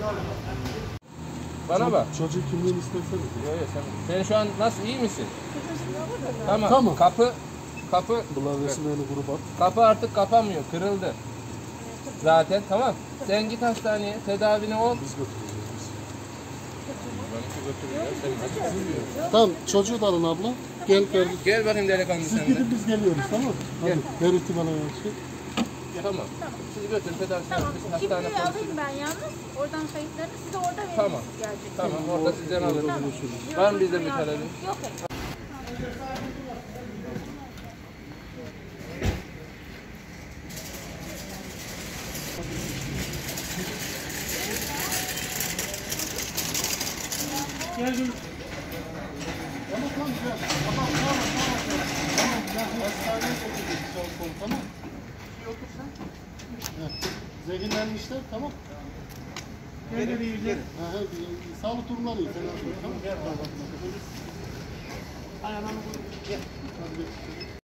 Bana bak. Çocuk kimliğini isterseniz. Yok sen şu an nasıl, iyi misin? Tamam. Tamam. Kapı. Bunlar resimlerini gruba at. Kapı artık kapanmıyor. Kırıldı. Zaten tamam. Sen git hastaneye. Tedavini ol. Biz götüreceğiz biz. Tamam. Tamam, çocuğu da alın abla. Gel Ferdi. Gel bakayım delikanlı Siz sen de. gidin, biz geliyoruz, tamam mı? Gel. Hadi, ver ihtimale şey. Tamam. Sizi götürün tedavisini. Tamam. Biz hastane Kimliği konuşuruz. alayım ben yalnız. Oradan kayıtlarını size orada veririz. Tamam. Gerçekten. Tamam. Orada sizden alırız. Var mı bizden bir talebin? Yok. Gel. Tamam, gel. Tamam, gel hastaneye götüreceğiz, tamam. Bir otursan. Zehirlenmişler, tamam. Gelin. Sağlık durumları iyi. Tamam. Ayağını gel.